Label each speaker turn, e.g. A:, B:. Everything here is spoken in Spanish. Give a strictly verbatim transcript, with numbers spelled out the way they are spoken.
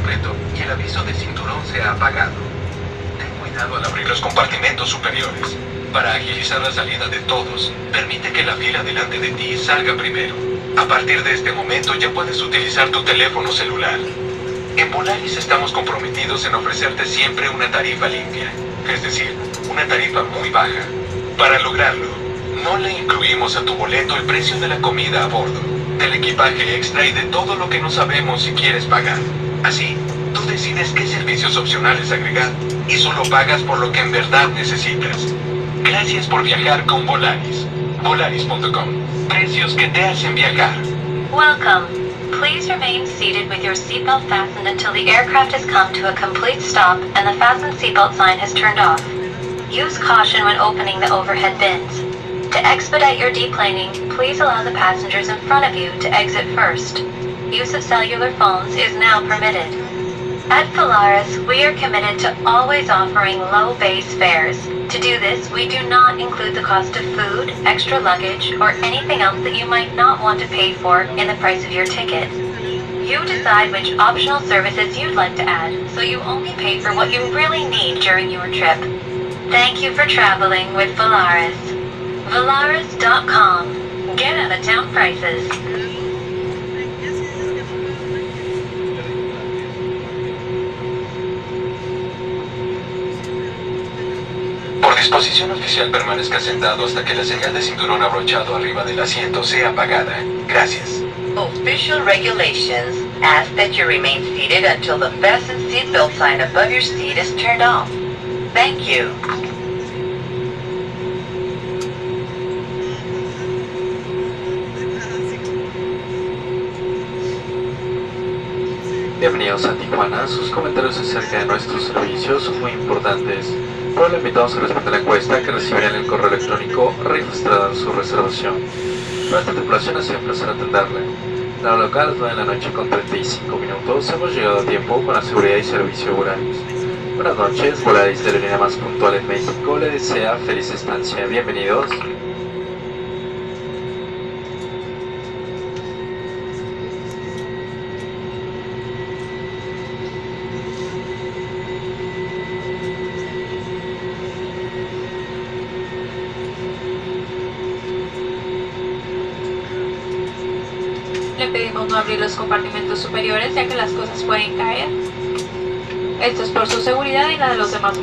A: completo y el aviso de cinturón se ha apagado. Ten cuidado al abrir los compartimentos superiores. Para agilizar la salida de todos, permite que la fila delante de ti salga primero. A partir de este momento ya puedes utilizar tu teléfono celular. En Volaris estamos comprometidos en ofrecerte siempre una tarifa limpia, es decir, una tarifa muy baja. Para lograrlo, no le incluimos a tu boleto el precio de la comida a bordo, del equipaje extra y de todo lo que no sabemos si quieres pagar. Así, tú decides qué servicios opcionales agregar y solo pagas por lo que en verdad necesitas. Gracias por viajar con Volaris. Volaris punto com. Precios que te hacen viajar.
B: Welcome. Please remain seated with your seatbelt fastened until the aircraft has come to a complete stop and the fasten seatbelt sign has turned off. Use caution when opening the overhead bins. To expedite your deplaning, please allow the passengers in front of you to exit first. Use of cellular phones is now permitted. At Volaris, we are committed to always offering low base fares. To do this, we do not include the cost of food, extra luggage, or anything else that you might not want to pay for in the price of your ticket. You decide which optional services you'd like to add, so you only pay for what you really need during your trip. Thank you for traveling with Volaris. Volaris dot com. Get out of town prices.
A: Por disposición oficial, permanezca sentado hasta que la señal de cinturón abrochado arriba del asiento sea apagada. Gracias.
C: Official regulations ask that you remain seated until the fasten seatbelt sign above your seat is turned off. Thank you.
D: Bienvenidos a Tijuana. Sus comentarios acerca de nuestros servicios son muy importantes, pero le invitamos a responder la encuesta que recibirán en el correo electrónico registrado en su reservación. Nuestra tripulación ha sido un placer atenderle. La hora local es nueve de la noche con treinta y cinco minutos. Hemos llegado a tiempo con la seguridad y servicio Volaris. Buenas noches, Volaris, de la línea más puntual en México, le desea feliz estancia. Bienvenidos.
E: Le pedimos no abrir los compartimentos superiores ya que las cosas pueden caer. Esto es por su seguridad y la de los demás.